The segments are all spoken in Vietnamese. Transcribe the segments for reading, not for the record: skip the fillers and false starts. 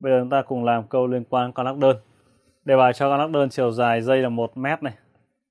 Bây giờ chúng ta cùng làm câu liên quan con lắc đơn. Đề bài cho con lắc đơn chiều dài dây là 1 mét này.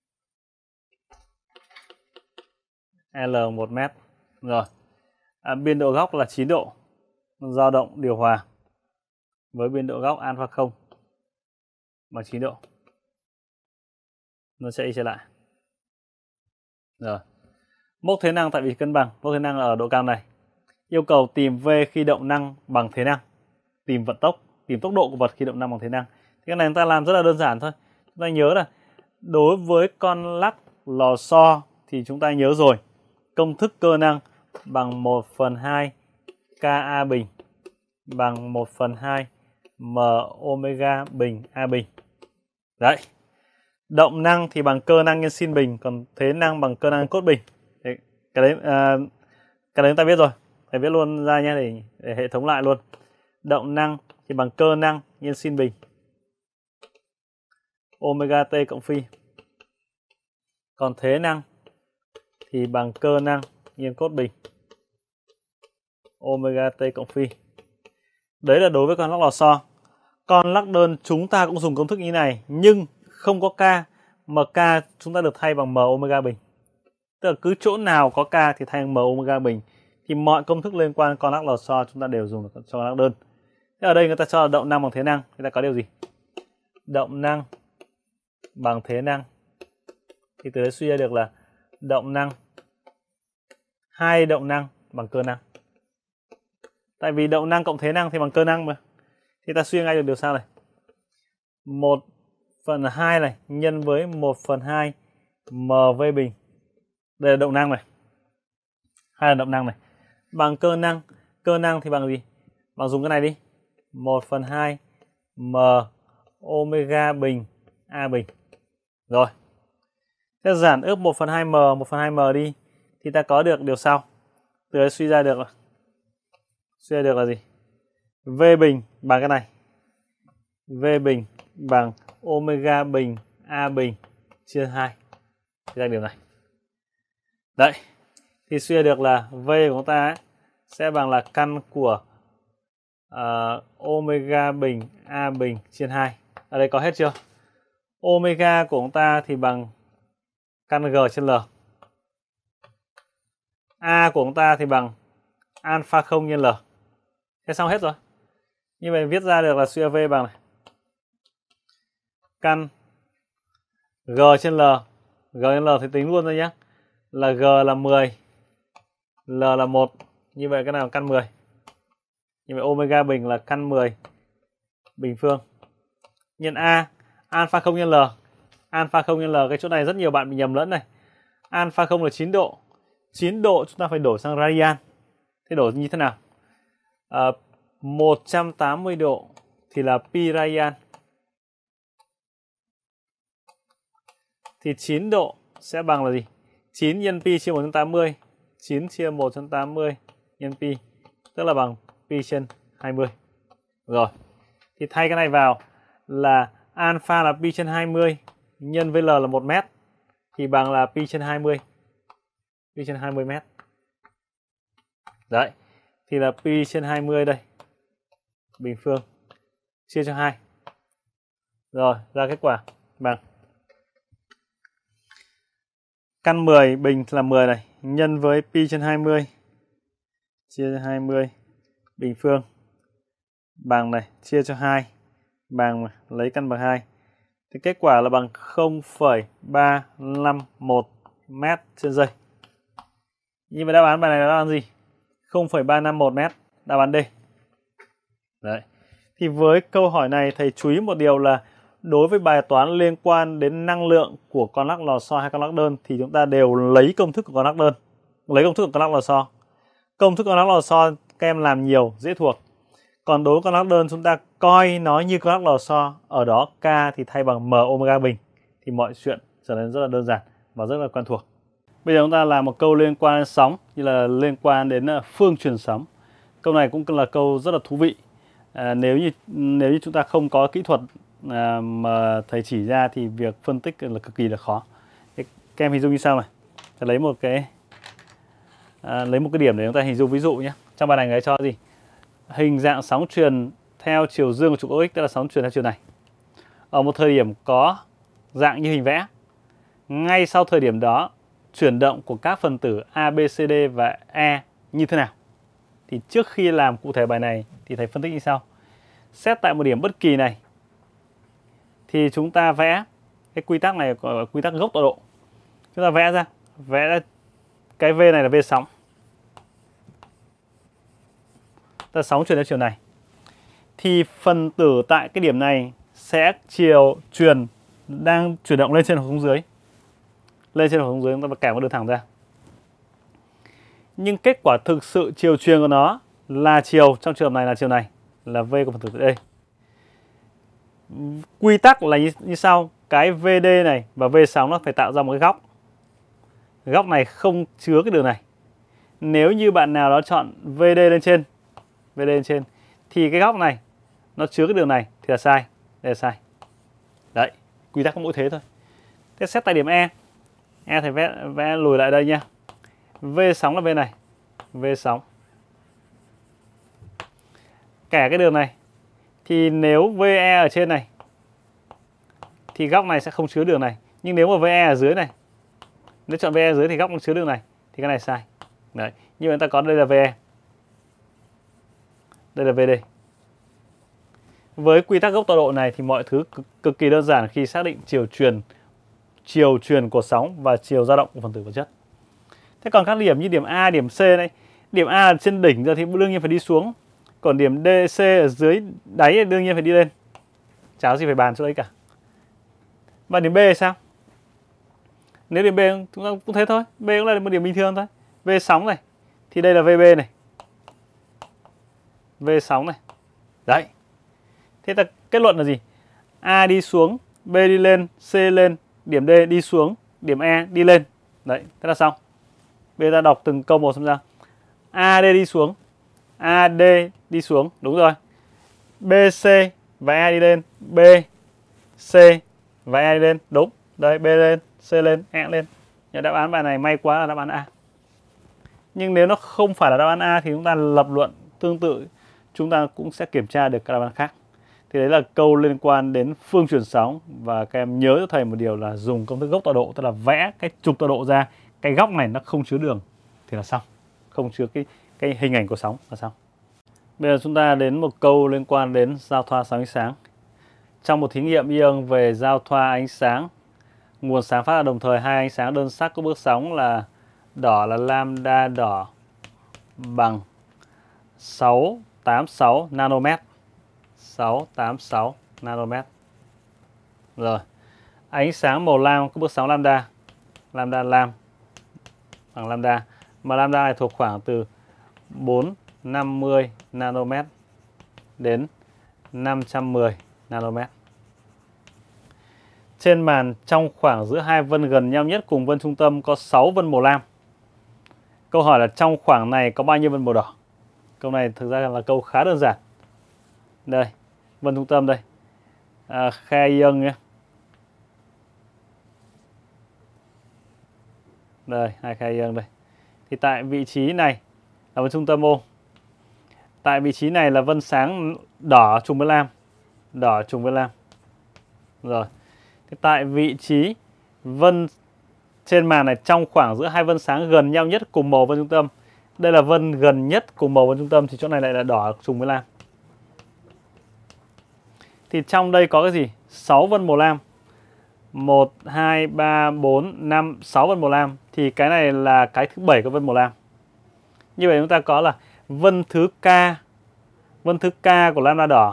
L 1 mét. Rồi. Biên độ góc là 9 độ. Dao động điều hòa với biên độ góc alpha 0 bằng 9 độ. Nó sẽ đi trở lại. Rồi. Mốc thế năng tại vị cân bằng. Mốc thế năng là ở độ cao này. Yêu cầu tìm V khi động năng bằng thế năng. Tìm vận tốc, tìm tốc độ của vật khi động năng bằng thế năng. Thì cái này chúng ta làm rất là đơn giản thôi. Chúng ta nhớ là đối với con lắc lò xo thì chúng ta nhớ rồi. Công thức cơ năng bằng 1/2 Ka bình bằng 1/2 m omega bình A bình. Đấy. Động năng thì bằng cơ năng nhân sin bình, còn thế năng bằng cơ năng cốt bình. Đấy, cái đấy chúng ta biết rồi. Thầy viết luôn ra nhé để hệ thống lại luôn. Động năng thì bằng cơ năng nhân sin bình omega t cộng phi. Còn thế năng thì bằng cơ năng nhân cốt bình omega t cộng phi. Đấy là đối với con lắc lò xo. Con lắc đơn chúng ta cũng dùng công thức như này, nhưng không có K, mà K chúng ta được thay bằng m omega bình. Tức là cứ chỗ nào có K thì thay bằng m omega bình. Thì mọi công thức liên quan con lắc lò xo chúng ta đều dùng được cho con lắc đơn. Thế ở đây người ta cho là động năng bằng thế năng, người ta có điều gì? Động năng bằng thế năng. Thì từ đấy suy ra được là động năng, hai động năng bằng cơ năng. Tại vì động năng cộng thế năng thì bằng cơ năng mà. Thì ta suy ngay được điều sao này? 1/2 này nhân với 1/2 mv bình. Đây là động năng này. Hai là động năng này. Bằng cơ năng. Cơ năng thì bằng gì? Bằng dùng cái này đi. 1/2 m omega bình A bình. Rồi. Thế giản ước 1/2 m, 1/2 m đi. Thì ta có được điều sau. Từ đấy suy ra được là gì? V bình bằng cái này. V bình bằng omega bình A bình chia 2. Thì ra điều này. Đấy. Thì suy ra được là V của chúng ta sẽ bằng là căn của omega bình A bình chia 2. Ở đây có hết chưa? Omega của chúng ta thì bằng căn G trên L. A của chúng ta thì bằng alpha 0 nhân L. Thế xong hết rồi. Như vậy viết ra được là suy ra V bằng này. Căn G trên L. G trên L thì tính luôn thôi nhé. Là G là 10. L là 1. Như vậy cái này là căn 10. Như vậy omega bình là căn 10 bình phương. Nhân A. Alpha 0 nhân L. Alpha 0 nhân L. Cái chỗ này rất nhiều bạn bị nhầm lẫn này. Alpha 0 là 9 độ. 9 độ chúng ta phải đổi sang radian. Thế đổi như thế nào? 180 độ thì là pi radian. Thì 9 độ sẽ bằng là gì? 9 nhân pi chia 180. 9 chia 180 nhân pi. Tức là bằng pi trên 20. Rồi. Thì thay cái này vào là alpha là pi trên 20 nhân với L là 1 mét. Thì bằng là pi trên 20. Pi trên 20 mét. Đấy. Thì là pi trên 20 đây. Bình phương. Chia cho 2. Rồi. Ra kết quả bằng căn 10 bình là 10 này. Nhân với pi trên 20. Chia cho 20. Bình phương. Bằng này. Chia cho 2. Bằng lấy căn bằng 2. Thì kết quả là bằng 0,351 mét trên giây. Nhưng mà đáp án bài này là đáp án gì? 0,351 mét. Đáp án D. Đấy. Thì với câu hỏi này thầy chú ý một điều là đối với bài toán liên quan đến năng lượng của con lắc lò xo hay con lắc đơn thì chúng ta đều lấy công thức của con lắc đơn. Lấy công thức của con lắc lò xo. Công thức con lắc lò xo các em làm nhiều, dễ thuộc. Còn đối với con lắc đơn chúng ta coi nó như con lắc lò xo. Ở đó K thì thay bằng M omega bình. Thì mọi chuyện trở nên rất là đơn giản và rất là quen thuộc. Bây giờ chúng ta làm một câu liên quan đến sóng, như là liên quan đến phương truyền sóng. Câu này cũng là câu rất là thú vị. Nếu như chúng ta không có kỹ thuật mà thầy chỉ ra thì việc phân tích là cực kỳ là khó. Các em hình dung như sau này. Thầy lấy một cái điểm để chúng ta hình dung ví dụ nhé. Trong bài này người cho gì? Hình dạng sóng truyền theo chiều dương của trục OX, tức là sóng truyền theo chiều này, ở một thời điểm có dạng như hình vẽ. Ngay sau thời điểm đó, chuyển động của các phần tử A, B, C, D và E như thế nào? Thì trước khi làm cụ thể bài này thì thầy phân tích như sau. Xét tại một điểm bất kỳ này thì chúng ta vẽ cái quy tắc này, gọi là quy tắc gốc tọa độ. Chúng ta vẽ ra cái V này là V sóng. Ta sóng truyền theo chiều này. Thì phần tử tại cái điểm này sẽ chiều truyền đang chuyển động lên trên hoặc xuống dưới. Lên trên hoặc xuống dưới, chúng ta kẻ một đường thẳng ra. Nhưng kết quả thực sự chiều truyền của nó là chiều, trong trường hợp này là chiều này, là V của phần tử tại đây. Quy tắc là như sau. Cái VD này và V sóng nó phải tạo ra một cái góc. Góc này không chứa cái đường này. Nếu như bạn nào đó chọn VD lên trên thì cái góc này nó chứa cái đường này thì là sai. Đây là sai. Đấy, quy tắc có mỗi thế thôi. Thế xét tại điểm E. E thì vẽ lùi lại đây nha. V sóng là V này. V sóng. Kẻ cái đường này. Thì nếu VE ở trên này thì góc này sẽ không chứa đường này. Nhưng nếu mà VE ở dưới này, nếu chọn VE ở dưới thì góc nó chứa đường này, thì cái này sai. Đấy, như vậy ta có đây là VE. Đây là VD. Với quy tắc gốc tọa độ này thì mọi thứ cực kỳ đơn giản khi xác định chiều truyền của sóng và chiều dao động của phần tử vật chất. Thế còn các điểm như điểm A, điểm C này, điểm A ở trên đỉnh rồi thì đương nhiên phải đi xuống. Còn điểm D, C ở dưới đáy thì đương nhiên phải đi lên. Chả có gì phải bàn chỗ đấy cả. Và điểm B thì sao? Nếu điểm B chúng ta cũng thế thôi. B cũng là một điểm bình thường thôi. V sóng này. Thì đây là VB này. V sóng này. Đấy. Thế ta kết luận là gì? A đi xuống, B đi lên, C lên, điểm D đi xuống, điểm E đi lên. Đấy, thế là xong. Bây giờ ta đọc từng câu một xem ra. AD đi xuống, AD đi xuống, đúng rồi. BC và E đi lên, BC và E đi lên, đúng. Đây, B lên, C lên, E lên. Nhưng đáp án bài này may quá là đáp án A. Nhưng nếu nó không phải là đáp án A thì chúng ta lập luận tương tự, chúng ta cũng sẽ kiểm tra được các đáp án khác. Thì đấy là câu liên quan đến phương truyền sóng. Và các em nhớ cho thầy một điều là dùng công thức gốc tọa độ, tức là vẽ cái trục tọa độ ra, cái góc này nó không chứa đường thì là xong, không chứa cái hình ảnh của sóng là xong. Bây giờ chúng ta đến một câu liên quan đến giao thoa sóng ánh sáng. Trong một thí nghiệm ion về giao thoa ánh sáng, nguồn sáng phát ra đồng thời hai ánh sáng đơn sắc có bước sóng là đỏ là lambda đỏ bằng 686 nanomet. 686 nanomet. Rồi. Ánh sáng màu lam có bước sóng lambda. Lambda lam bằng lambda. Mà lambda này thuộc khoảng từ 450 nanomet đến 510 nanomet. Trên màn trong khoảng giữa hai vân gần nhau nhất cùng vân trung tâm có 6 vân màu lam. Câu hỏi là trong khoảng này có bao nhiêu vân màu đỏ? Câu này thực ra là câu khá đơn giản. Đây, vân trung tâm đây. Khe ion nhé. Đây, hai khe ion đây. Thì tại vị trí này là vân trung tâm ô. Tại vị trí này là vân sáng đỏ trùng với lam. Đỏ trùng với lam. Rồi. Thì tại vị trí vân trên màn này trong khoảng giữa hai vân sáng gần nhau nhất cùng màu vân trung tâm. Đây là vân gần nhất cùng màu vân trung tâm thì chỗ này lại là đỏ trùng với lam. Thì trong đây có cái gì? 6 vân màu lam. 1, 2, 3, 4, 5, 6 vân màu lam. Thì cái này là cái thứ 7 của vân màu lam. Như vậy chúng ta có là vân thứ K. Vân thứ K của lambda đỏ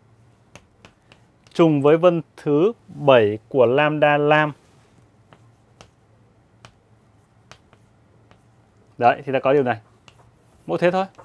trùng với vân thứ 7 của lambda lam. Đấy, thì ta có điều này. Mỗi thế thôi.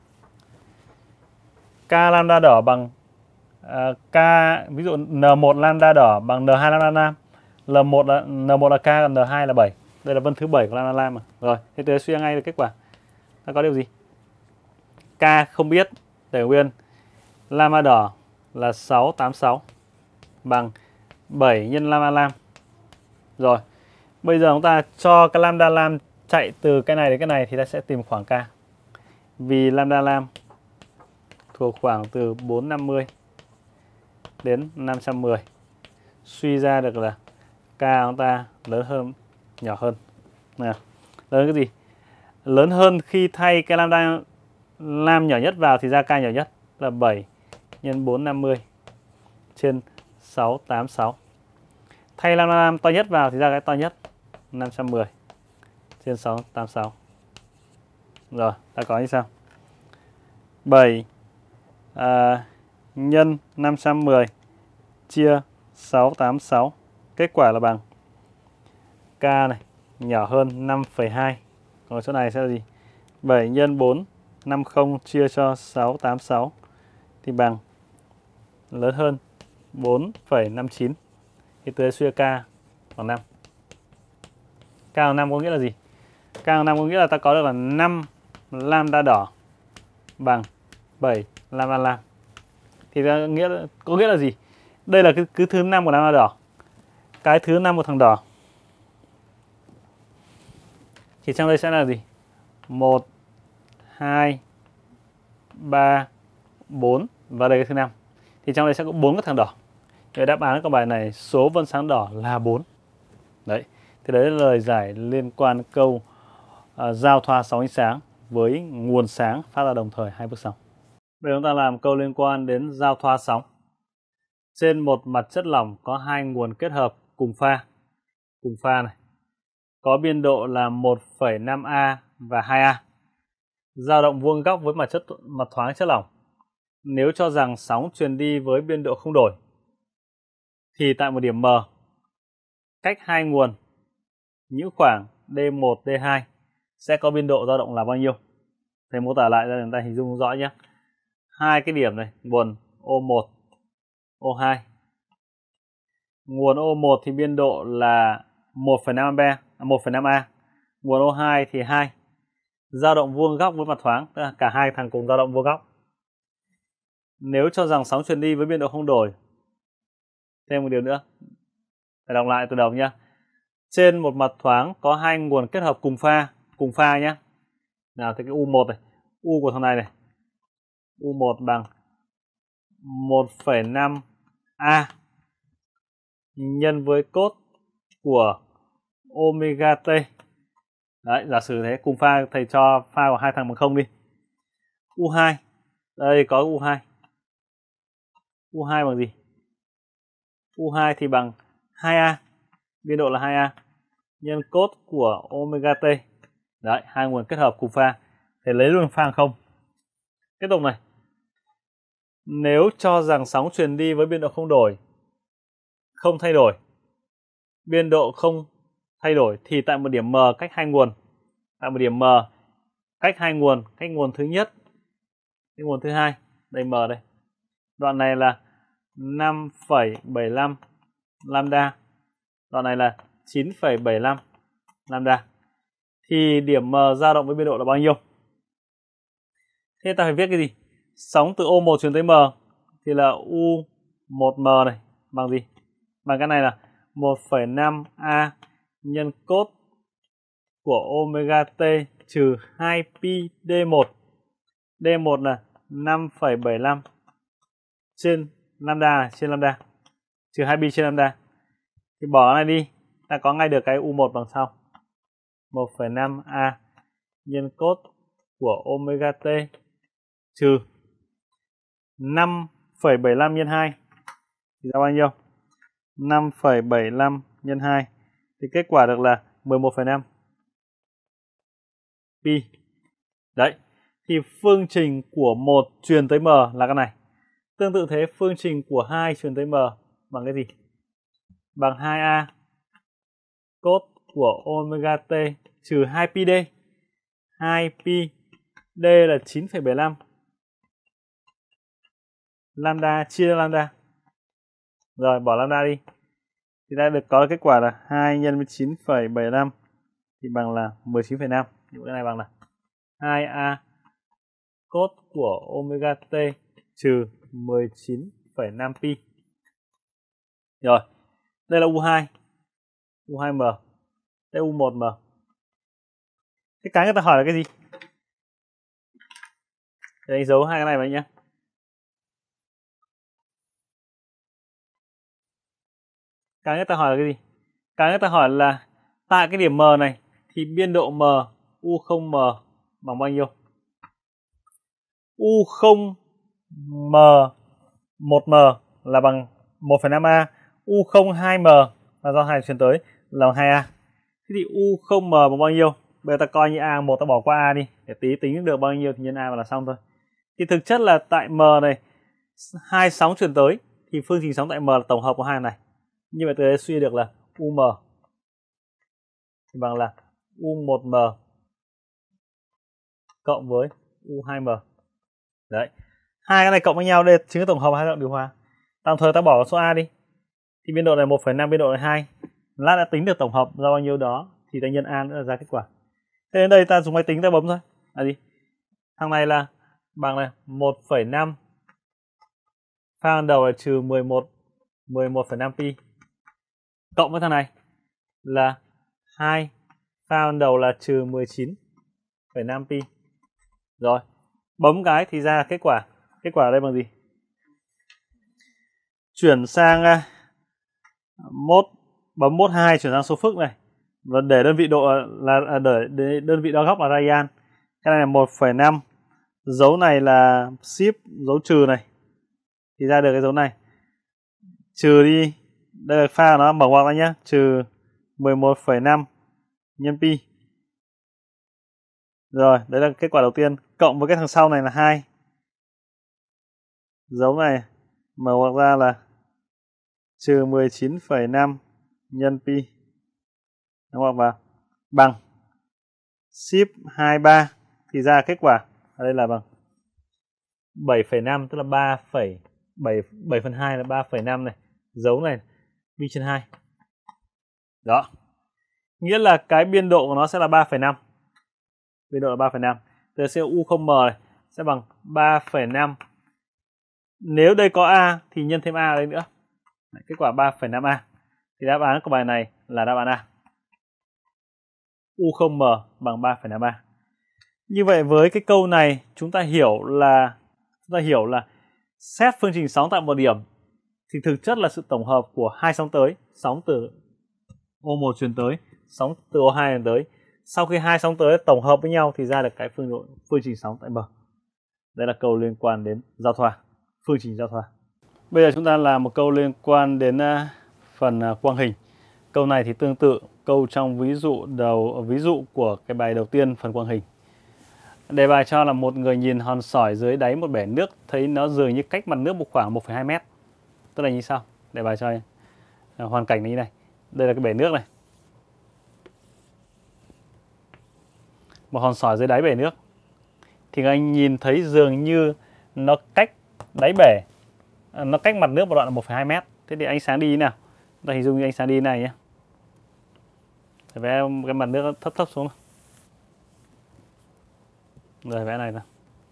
K lambda đỏ bằng K, ví dụ N1 lambda đỏ bằng N2 lambda lam. N1 là K, còn N2 là 7. Đây là vân thứ 7 của lambda lam mà. Rồi, thế tôi suy ra ngay được kết quả. Ta có điều gì? K không biết, để nguyên. Lambda đỏ là 686 bằng 7 nhân lambda lam. Rồi, bây giờ chúng ta cho cái lambda lam chạy từ cái này đến cái này thì ta sẽ tìm khoảng K. Vì lambda lam thuộc khoảng từ 450 đến 510. Suy ra được là K của chúng ta lớn hơn, nhỏ hơn. Nào, lớn cái gì? Lớn hơn khi thay cái lambda lam nhỏ nhất vào thì ra K nhỏ nhất là 7 nhân 450 trên 686. Thay lambda lam to nhất vào thì ra cái to nhất 510 trên 686. Rồi, ta có như sau. 7 nhân 510 chia 686. Kết quả là bằng K này nhỏ hơn 5,2. Còn chỗ này sẽ là gì? 7 nhân 450 chia cho 686 thì bằng lớn hơn 4,59. Thì từ đây suy K bằng 5. K bằng 5 có nghĩa là gì? K bằng 5 có nghĩa là ta có được là 5 lambda đỏ bằng 7 lambda lam. Thì có nghĩa là gì? Đây là cái thứ 5 của lambda đỏ. Cái thứ 5 của thằng đỏ. Thì trong đây sẽ là gì? 1, 2, 3, 4 và đây cái thứ 5. Thì trong đây sẽ có 4 cái thằng đỏ. Vậy đáp án của bài này số vân sáng đỏ là 4. Đấy. Thì đấy là lời giải liên quan câu giao thoa sóng ánh sáng với nguồn sáng phát ra đồng thời hai bước sóng. Bây giờ chúng ta làm câu liên quan đến giao thoa sóng. Trên một mặt chất lỏng có hai nguồn kết hợp cùng pha này. Có biên độ là 1,5A và 2A. Dao động vuông góc với mặt thoáng chất lỏng. Nếu cho rằng sóng truyền đi với biên độ không đổi thì tại một điểm M, cách hai nguồn những khoảng D1, D2 sẽ có biên độ dao động là bao nhiêu? Thầy mô tả lại cho chúng ta hình dung rõ nhé. Hai cái điểm này, nguồn O1, O2. Nguồn O1 thì biên độ là 1,5A, nguồn O2 thì 2. Dao động vuông góc với mặt thoáng, tức là cả hai thằng cùng dao động vuông góc. Nếu cho rằng sóng truyền đi với biên độ không đổi. Thêm một điều nữa. Phải đọc lại từ đầu nhé. Trên một mặt thoáng có hai nguồn kết hợp cùng pha nhé. Nào thì cái U1 này, U của thằng này, U1 bằng 1,5A nhân với cos của omega t. Đấy, giả sử thế, cùng pha, thầy cho pha của hai thằng bằng 0 đi. U2, đây có U2. U2 bằng gì? U2 thì bằng 2A, biên độ là 2A, nhân cos của omega t. Đấy, hai nguồn kết hợp cùng pha. Thầy lấy luôn pha 0. Tiếp tục này. Nếu cho rằng sóng truyền đi với biên độ không thay đổi, biên độ không thay đổi thì tại một điểm M cách hai nguồn, cách nguồn thứ nhất, cái nguồn thứ hai, đây M đây. Đoạn này là 5,75 lambda. Đoạn này là 9,75 lambda. Thì điểm M dao động với biên độ là bao nhiêu? Thế ta phải viết cái gì? Sóng từ O1 truyền tới M thì là U1M này bằng gì? Bằng cái này là 1,5A nhân cos của omega t trừ 2pi D1. D1 là 5,75 trên lambda, trừ 2pi trên lambda. Thì bỏ cái này đi, ta có ngay được cái U1 bằng sau. 1,5A nhân cos của omega t trừ 5,75 nhân 2 thì ra bao nhiêu? 5,75 nhân 2 thì kết quả được là 11,5 pi. Đấy, thì phương trình của 1 truyền tới M là cái này. Tương tự thế, phương trình của 2 truyền tới M bằng cái gì? Bằng 2A cos của omega t trừ 2pi D. 2pi D là 9,75 lambda chia lambda. Rồi bỏ lambda đi. Thì ta được có kết quả là 2 nhân với 9,75 thì bằng là 19,5. Như cái này bằng là 2A cos của omega t trừ 19,5 pi. Rồi, đây là U2. U2M. Đây U1M. Cái người ta hỏi là cái gì? Để đánh dấu hai cái này vào nhé. Cái người ta hỏi là cái gì? Cái người ta hỏi là tại cái điểm M này thì biên độ M U0M bằng bao nhiêu? U0M 1M là bằng 1,5A, U0 2M là do 2 truyền tới là bằng 2A. Thế thì U0M bằng bao nhiêu? Bây giờ ta coi như A1, ta bỏ qua A đi để tí tính được bao nhiêu thì nhân A và là xong thôi. Thì thực chất là tại M này hai sóng truyền tới thì phương trình sóng tại M là tổng hợp của hai này. Như vậy từ đây suy được là UM thì bằng là U1M cộng với U2M. Đấy. Hai cái này cộng với nhau đây chính là tổng hợp hai dạng điều hòa. Tạm thời ta bỏ số A đi. Thì biên độ này 1,5, biên độ này 2. Lát đã tính được tổng hợp ra bao nhiêu đó thì ta nhân A nữa là ra kết quả. Thế đến đây ta dùng máy tính ta bấm thôi. Là gì? Thằng này là bằng này 1,5 pha ban đầu là trừ 11,5 pi cộng với thằng này là 2 pha ban đầu là trừ 19,5 pi. Rồi, bấm cái thì ra kết quả. Kết quả ở đây bằng gì? Chuyển sang bấm mốt 2 chuyển sang số phức này. Và để đơn vị độ là để đơn vị đo góc là radian. Cái này là 1,5. Dấu này là ship, dấu trừ này. Thì ra được cái dấu này. Trừ đi, đây là pha nó mở ngoặc ra nhá, trừ 11,5 nhân pi. Rồi, đấy là kết quả đầu tiên, cộng với cái thằng sau này là 2. Dấu này mở ngoặc ra là trừ 19,5 nhân pi. Đúng không? Và bằng ship 23 thì ra kết quả ở đây là bằng 7,5, tức là 7 phần 2 là 3,5 này. Dấu này pi trên 2. Đó. Nghĩa là cái biên độ của nó sẽ là 3,5. Biên độ là 3,5. Từ sẽ U0M này sẽ bằng 3,5. Nếu đây có A thì nhân thêm A ở đây nữa. Kết quả 3,5A. Thì đáp án của bài này là đáp án A. U0M bằng 3,5A. Như vậy với cái câu này chúng ta hiểu là xét phương trình sóng tại một điểm thì thực chất là sự tổng hợp của hai sóng tới, sóng từ O1 truyền tới, sóng từ O2 truyền tới. Sau khi hai sóng tới tổng hợp với nhau thì ra được cái phương trình sóng tại M. Đây là câu liên quan đến giao thoa, phương trình giao thoa. Bây giờ chúng ta làm một câu liên quan đến phần quang hình. Câu này thì tương tự câu trong ví dụ của cái bài đầu tiên phần quang hình. Đề bài cho là một người nhìn hòn sỏi dưới đáy một bể nước, thấy nó dường như cách mặt nước một khoảng 1,2 mét. Tức là như sau? Đề bài cho hoàn cảnh như này. Đây là cái bể nước này. Một hòn sỏi dưới đáy bể nước. Thì anh nhìn thấy dường như nó cách đáy bể, nó cách mặt nước một đoạn là 1,2 mét. Thế thì ánh sáng đi như nào? Ta hình dung như ánh sáng đi như này nhé. Vẽ cái mặt nước thấp thấp xuống. Rồi vẽ này nào.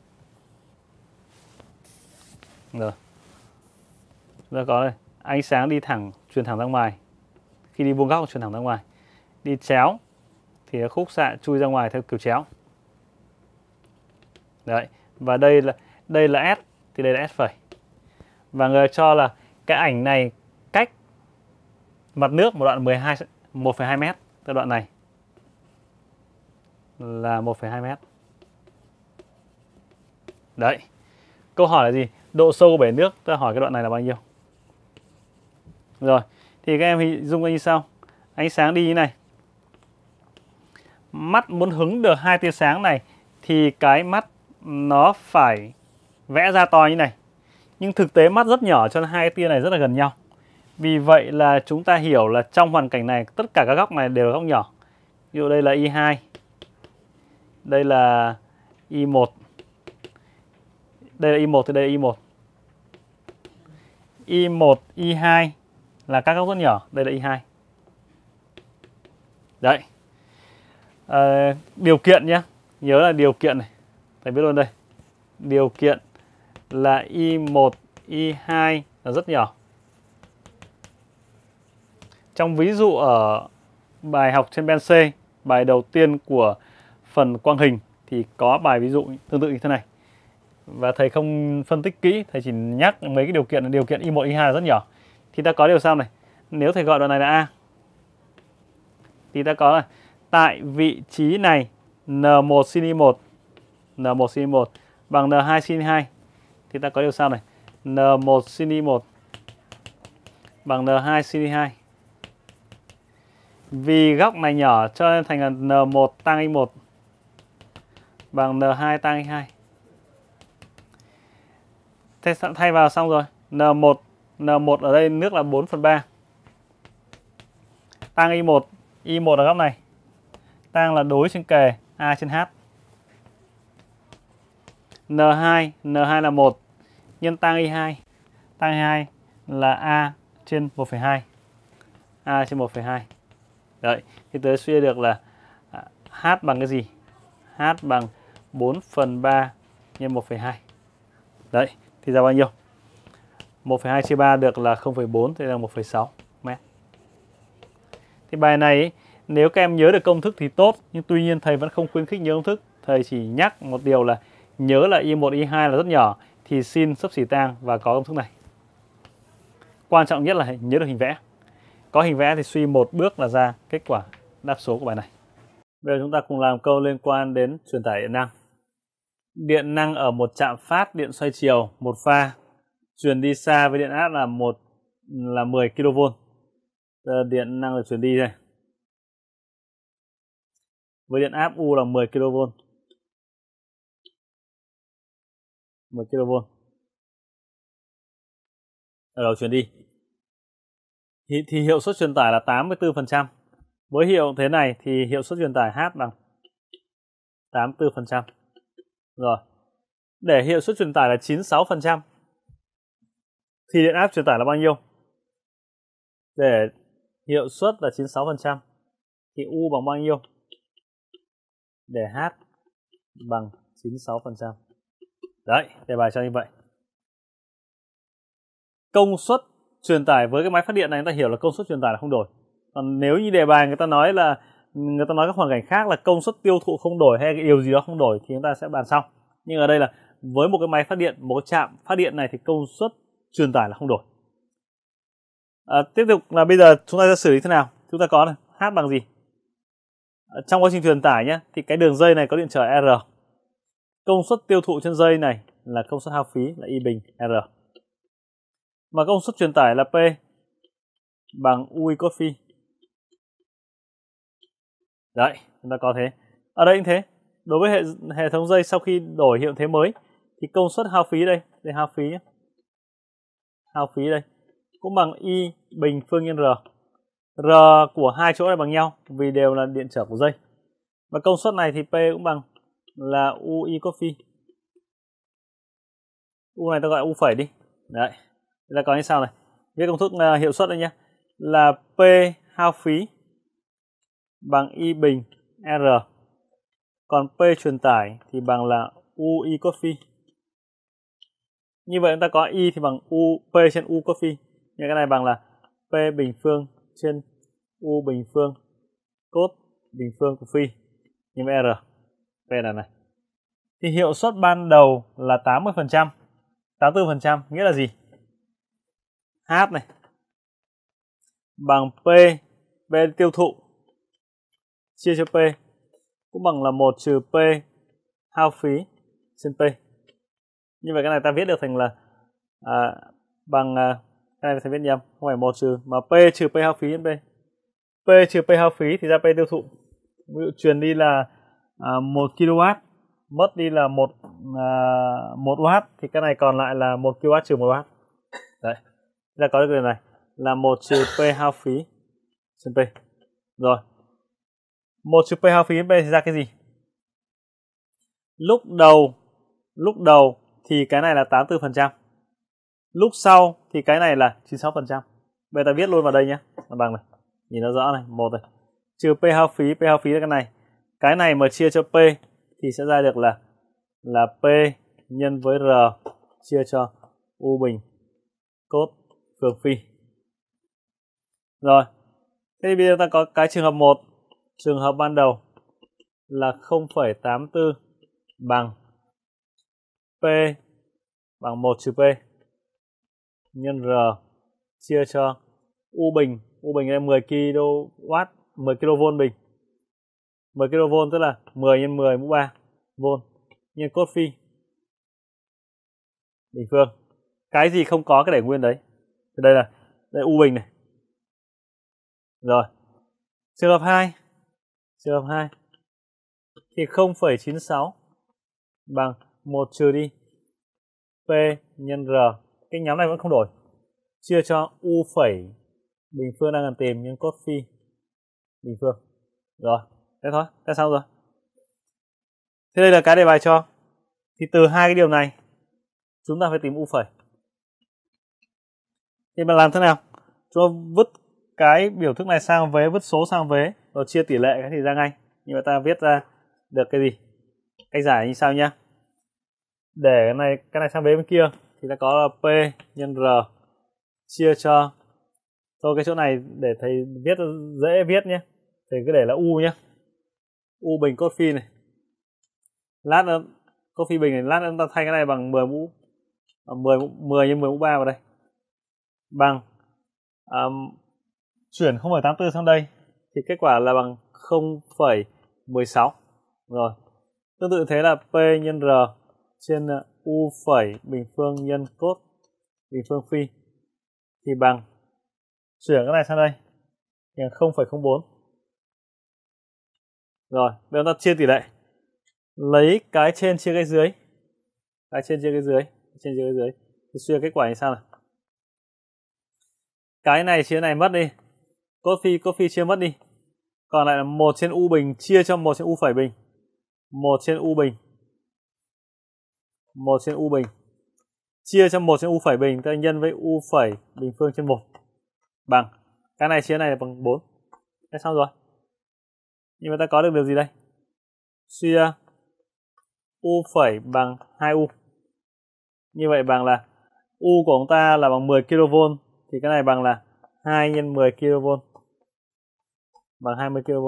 Rồi. Rồi có đây. Ánh sáng đi thẳng, truyền thẳng ra ngoài. Khi đi vuông góc truyền thẳng ra ngoài. Đi chéo thì khúc xạ chui ra ngoài theo kiểu chéo. Đấy. Và đây là S thì đây là S phẩy. Và người cho là cái ảnh này cách mặt nước một đoạn 1,2 mét. Cái đoạn này là 1,2 mét. Đấy. Câu hỏi là gì? Độ sâu của bể nước, ta hỏi cái đoạn này là bao nhiêu? Rồi, thì các em hình dung như sau. Ánh sáng đi như này. Mắt muốn hứng được hai tia sáng này thì cái mắt nó phải vẽ ra to như này. Nhưng thực tế mắt rất nhỏ cho nên hai tia này rất là gần nhau. Vì vậy là chúng ta hiểu là trong hoàn cảnh này tất cả các góc này đều là góc nhỏ. Ví dụ đây là I2. Đây là I1. Đây là I1 thì đây là I1. I1, I2 là các góc rất nhỏ. Đây là I2. Đấy. Điều kiện nhé. Nhớ là điều kiện này. Thầy viết luôn đây. Điều kiện là I1, I2 là rất nhỏ. Trong ví dụ ở bài học trên ben C, bài đầu tiên của phần quang hình thì có bài ví dụ tương tự như thế này. Và thầy không phân tích kỹ, thầy chỉ nhắc mấy cái điều kiện là điều kiện I1, I2 là rất nhỏ. Thì ta có điều sau này. nếu thầy gọi đoạn này là A thì ta có là tại vị trí này N1 sin Y1 N1 sin Y1 bằng N2 sin Y2 thì ta có điều sau này N1 sin Y1 bằng N2 sin Y2. Vì góc này nhỏ cho nên thành là N1 tăng Y1 bằng N2 tăng Y2. Thế thay vào xong rồi. N1 ở đây nước là 4/3. Tăng Y1 ở góc này. Tăng là đối trên kề A trên H. N2 là 1 nhân tăng Y2. Tăng Y2 là A trên 1,2. A trên 1,2. Đấy, thì tới suy được là H bằng cái gì? H bằng 4/3 nhân 1,2. Đấy, thì ra bao nhiêu? 1,2 chia 3 được là 0,4, thì là 1,6 mét. Thì bài này ấy, nếu các em nhớ được công thức thì tốt, nhưng tuy nhiên thầy vẫn không khuyến khích nhớ công thức. Thầy chỉ nhắc một điều là nhớ là Y1, Y2 là rất nhỏ, thì sin xấp xỉ tang và có công thức này. Quan trọng nhất là nhớ được hình vẽ. Có hình vẽ thì suy một bước là ra kết quả đáp số của bài này. Bây giờ chúng ta cùng làm câu liên quan đến truyền tải điện năng. Điện năng ở một trạm phát điện xoay chiều, một pha, truyền đi xa với điện áp là 10 kV. Điện năng được truyền đi đây. Với điện áp U là 10 kV. 10 kV. Ở đầu truyền đi. Thì hiệu suất truyền tải là 84%. Với hiệu thế này thì hiệu suất truyền tải H bằng 84%. Rồi. Để hiệu suất truyền tải là 96% thì điện áp truyền tải là bao nhiêu? Để hiệu suất là 96% thì U bằng bao nhiêu? Để H bằng 96%. Đấy, đề bài cho như vậy. Công suất truyền tải với cái máy phát điện này chúng ta hiểu là công suất truyền tải là không đổi. Còn nếu như đề bài người ta nói các hoàn cảnh khác là công suất tiêu thụ không đổi hay cái điều gì đó không đổi thì chúng ta sẽ bàn sau. Nhưng ở đây là với một cái máy phát điện, một cái trạm phát điện này thì công suất truyền tải là không đổi. Tiếp tục là bây giờ chúng ta sẽ xử lý thế nào? Chúng ta có này, H bằng gì? Trong quá trình truyền tải nhé, thì cái đường dây này có điện trở R. Công suất tiêu thụ trên dây này là công suất hao phí là I bình R. Mà công suất truyền tải là P bằng U cos phi. Đấy, chúng ta có thế. Ở đây cũng thế. Đối với hệ thống dây sau khi đổi hiệu thế mới thì công suất hao phí đây hao phí nhé. Hao phí đây cũng bằng I bình phương nhân R. R của hai chỗ này bằng nhau vì đều là điện trở của dây. Và công suất này thì P cũng bằng là U cos phi. U này ta gọi U phẩy đi. Đấy. Chúng ta có như sau này. Viết công thức hiệu suất đây nhé. Là P hao phí bằng I bình R. Còn P truyền tải thì bằng là U cos phi. Như vậy chúng ta có I thì bằng P trên U cos phi. Nhưng cái này bằng là P bình phương trên U bình phương cos bình phương của phi nhân với R. P là này. Thì hiệu suất ban đầu là 80%. 84% nghĩa là gì? H này bằng P tiêu thụ chia cho P cũng bằng là 1 trừ P hao phí trên P. Như vậy cái này ta viết được thành là bằng cái này thầy viết nhầm, không phải 1 trừ mà P trừ P hao phí trên P. P trừ P hao phí thì ra P tiêu thụ. Ví dụ truyền đi là 1 kW, mất đi là 1 W thì cái này còn lại là 1 kW trừ 1 W. Đấy. Chúng ta có được điều này là 1 trừ P hao phí trên P. Rồi. 1 trừ P hao phí trên P thì ra cái gì? Lúc đầu thì cái này là 84%. Lúc sau thì cái này là 96%. Bây giờ ta viết luôn vào đây nhé. Bằng này. Nhìn nó rõ này, 1 này. Trừ P hao phí là cái này. Cái này mà chia cho P thì sẽ ra được là P nhân với R chia cho U bình cos phương phi. Rồi. Thế thì bây giờ ta có cái trường hợp 1. Trường hợp ban đầu là 0,84 bằng P bằng 1 trừ P nhân R chia cho U bình là 10 kW, 10 kV bình. 10 kV tức là 10 x 10 mũ 3 V nhân cos phi bình phương. Cái gì không có cái để nguyên đấy. Thì đây là U bình này. Rồi. Trường hợp 2. Trường hợp 2 thì 0,96 bằng 1 trừ đi P nhân R. Cái nhóm này vẫn không đổi. Chia cho U phẩy bình phương đang cần tìm nhân cos phi bình phương. Rồi, thế thôi, thế xong rồi. Thế đây là cái đề bài cho. Thì từ hai cái điều này chúng ta phải tìm U phẩy. Thì mà làm thế nào? Chúng ta vứt cái biểu thức này sang vế, vứt số sang vế, rồi chia tỷ lệ cái thì ra ngay. Nhưng mà ta viết ra được cái gì? Cách giải như sau nhá. Để cái này sang vế bên kia thì ta có là P nhân R chia cho, thôi cái chỗ này để thầy viết dễ viết nhé, thì cứ để là U nhé. U bình cos phi này. Lát nữa cos phi bình này, lát nữa ta thay cái này bằng 10 mũ 10 nhân 10 mũ 3 vào đây. Bằng chuyển 0,84 sang đây thì kết quả là bằng 0,16. Rồi. Tương tự thế là P nhân R trên U phẩy bình phương nhân cos bình phương phi thì bằng, chuyển cái này sang đây thì 0,04. Rồi, bây giờ ta chia tỷ lệ. Lấy cái trên chia cái dưới. Cái trên chia cái dưới, trên chia cái dưới. Thì suy ra kết quả như sao nào? Cái này chia này mất đi. Cos phi chia mất đi. Còn lại là 1 trên U bình chia cho 1 trên U phẩy bình. 1 trên U bình. 1 trên U bình chia cho 1 trên U phẩy bình, ta nhân với U phẩy bình phương trên 1 bằng, cái này chia này là bằng 4. Thế xong rồi. Nhưng mà ta có được điều gì đây? Suy ra U phẩy bằng 2U. Như vậy bằng là U của chúng ta là bằng 10 kV thì cái này bằng là 2 x 10 kV bằng 20 kV.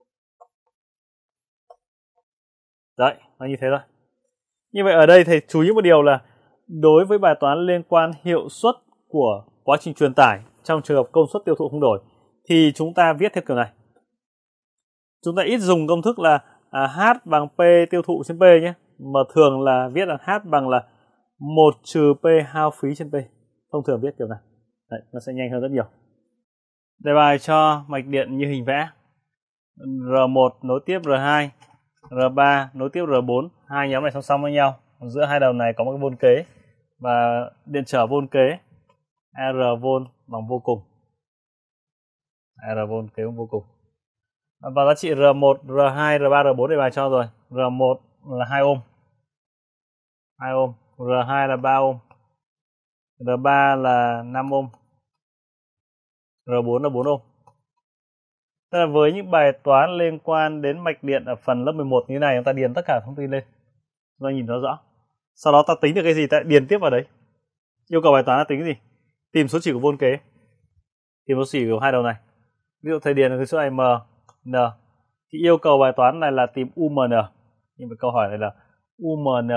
Đấy, nó như thế thôi. Như vậy ở đây thầy chú ý một điều là đối với bài toán liên quan hiệu suất của quá trình truyền tải trong trường hợp công suất tiêu thụ không đổi thì chúng ta viết theo kiểu này. Chúng ta ít dùng công thức là H bằng P tiêu thụ trên P nhé, mà thường là viết là H bằng là 1 trừ P hao phí trên P. Thông thường viết kiểu này. Đấy, nó sẽ nhanh hơn rất nhiều. Đề bài cho mạch điện như hình vẽ. R1 nối tiếp R2, R3 nối tiếp R4, hai nhóm này song song với nhau. Giữa hai đầu này có một cái vôn kế và điện trở vôn kế R vôn bằng vô cùng. R vôn kế bằng vô cùng. Và giá trị R1, R2, R3, R4 đề bài cho rồi. R1 là 2 ohm. 2 ohm, R2 là 3 ohm. R3 là 5 ohm. R4 là 4 ohm. Tức là với những bài toán liên quan đến mạch điện ở phần lớp 11 như thế này, chúng ta điền tất cả thông tin lên. Chúng ta nhìn nó rõ. Sau đó ta tính được cái gì ta điền tiếp vào đấy. Yêu cầu bài toán là tính cái gì? Tìm số chỉ của vôn kế. Tìm số chỉ của hai đầu này. Ví dụ thầy điền là cái số này M, N. Thì yêu cầu bài toán này là tìm UMN. Nhưng mà câu hỏi này là UMN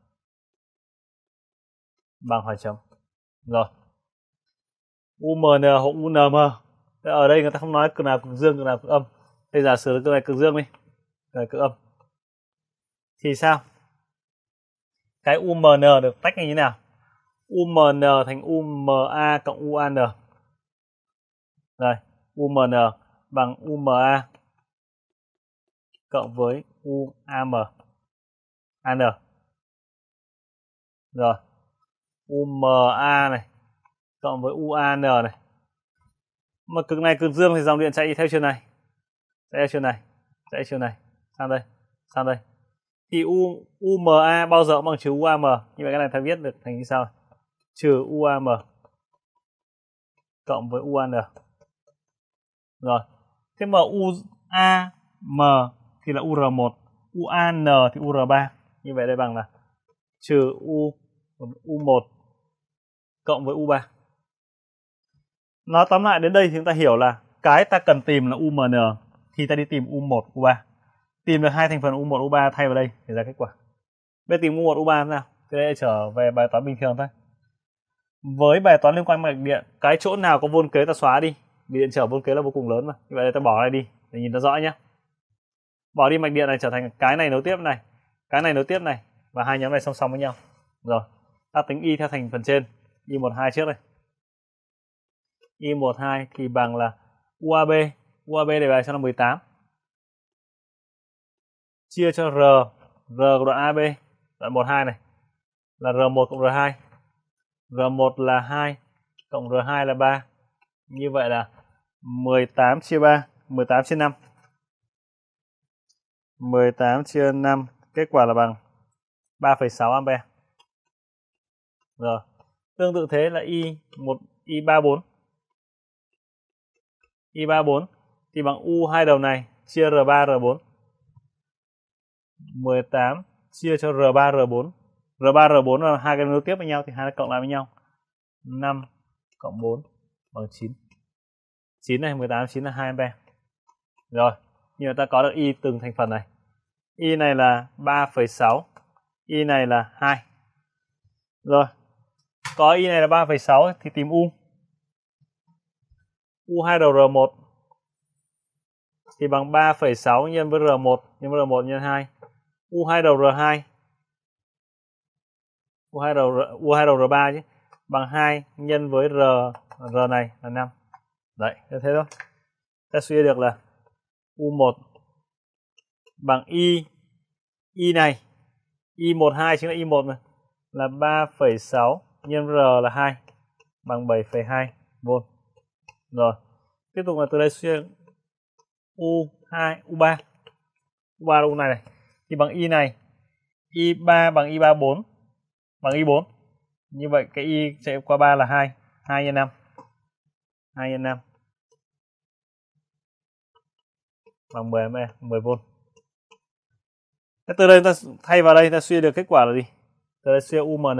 bằng hỏi chấm. Rồi. UMN hoặc UNM. Ở đây người ta không nói cực nào cực dương, cực nào cực âm. Bây giờ giả sử cực này cực dương đi, cực này cực âm. Thì sao? Cái UMN được tách như thế nào? UMN thành UMA cộng UAN. Đây, UMN bằng UMA cộng với UAM. AN. Rồi. UMA này cộng với UAN này. Mà cực này cực dương thì dòng điện chạy theo chiều này. Chạy theo chiều này. Chạy theo chiều này. Sang đây. Sang đây. Thì UMA bao giờ cũng bằng trừ UAM. Như vậy cái này ta viết được thành như sau. Trừ UAM cộng với UAN. Rồi. Thế mà UAM thì là UR1. UAN thì UR3. Như vậy đây bằng là trừ U1 cộng với U3. Nói tóm lại đến đây thì chúng ta hiểu là cái ta cần tìm là UMN thì ta đi tìm U1, U3. Tìm được hai thành phần U1, U3 thay vào đây để ra kết quả. Bây giờ tìm U1, U3 thế nào? Thì đây trở về bài toán bình thường thôi. với bài toán liên quan mạch điện, cái chỗ nào có vôn kế ta xóa đi, vì điện trở vôn kế là vô cùng lớn mà. Như vậy ta bỏ này đi để nhìn nó rõ nhé. Bỏ đi mạch điện này trở thành cái này nối tiếp này, cái này nối tiếp này, và hai nhóm này song song với nhau. Rồi, ta tính y theo thành phần trên, y12 trước đây. Y12 thì bằng là UAB, UAB đề bài cho là 18. Chia cho R, R của đoạn AB, đoạn 12 này là R1 cộng R2. R1 là 2 cộng R2 là 3. Như vậy là 18 chia 3, 18 chia 5. 18 chia 5, kết quả là bằng 3,6 ampere. Rồi, tương tự thế là Y34. Y34 thì bằng U hai đầu này chia R3 R4. 18 chia cho R3 R4. R3 R4 là hai cái nối tiếp với nhau thì hai cái cộng lại với nhau. 5 cộng 4 bằng 9. 9 này, 18 9 là 2 ampere. Rồi, như ta có được Y từng thành phần này. Y này là 3,6, Y này là 2. Rồi, có Y này là 3,6 thì tìm U. U hai đầu R1 thì bằng 3,6 nhân với R1 nhân với R1 nhân 2. U hai đầu R2, U hai đầu R3 chứ, bằng 2 nhân với R này là 5. Đấy, thế thôi. Ta suy được là U1 bằng Y này, Y12 chính là Y1 này, là 3,6 nhân R là 2 bằng 7,2 V. Rồi, tiếp tục là từ đây suy U2, U3 là U này thì bằng Y này, Y3 bằng Y34 bằng Y4. Như vậy cái Y sẽ qua 3 là 2, 2 nhân 5. 2 nhân 5 bằng 10V. Thế từ đây ta thay vào đây ta suy được kết quả là gì? Từ đây suy UMN.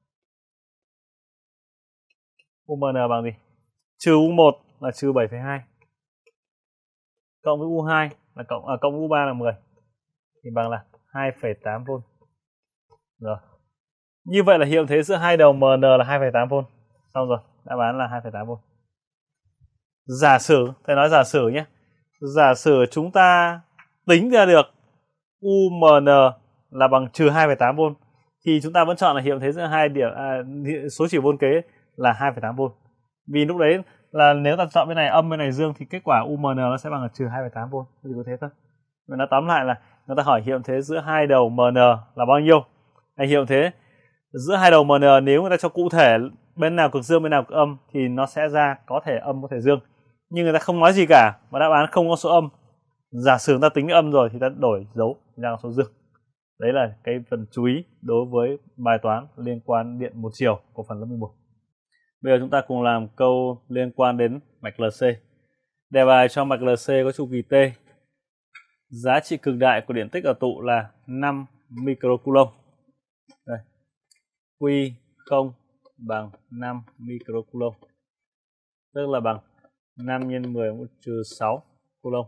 UMN bằng gì? Trừ U1 là trừ 7,2. Cộng với U2 là cộng với U3 là 10. Thì bằng là 2,8V. Rồi. Như vậy là hiệu thế giữa hai đầu MN là 2,8V. Xong rồi, đáp án là 2,8V. Giả sử, thầy nói giả sử nhé. Giả sử chúng ta tính ra được UMN là bằng trừ 2,8V thì chúng ta vẫn chọn là hiệu thế giữa hai điểm số chỉ vôn kế là 2,8V. Vì lúc đấy là nếu ta chọn bên này âm bên này dương thì kết quả UMN nó sẽ bằng là trừ 2,8V. Chỉ có thế thôi. Mình nói tóm lại là người ta hỏi hiệu thế giữa hai đầu MN là bao nhiêu? Hay hiệu thế giữa hai đầu MN nếu người ta cho cụ thể bên nào cực dương bên nào cực âm thì nó sẽ ra có thể âm có thể dương. Nhưng người ta không nói gì cả và đáp án không có số âm. Giả sử ta tính âm rồi thì ta đổi dấu ra số dương. Đấy là cái phần chú ý đối với bài toán liên quan điện một chiều của phần lớp 11. Bây giờ chúng ta cùng làm câu liên quan đến mạch LC. Đề bài cho mạch LC có chu kỳ T. Giá trị cực đại của điện tích ở tụ là 5 microcoulomb. Đây. Q công bằng 5 microcoulomb. Tức là bằng 5 nhân 10 mũ trừ 6 coulomb.